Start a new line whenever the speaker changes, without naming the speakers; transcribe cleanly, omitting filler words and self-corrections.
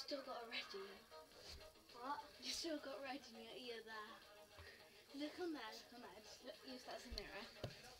still got a red ear.
What?
You still got red in your ear there. Look on there, look on there. Just use that as a mirror.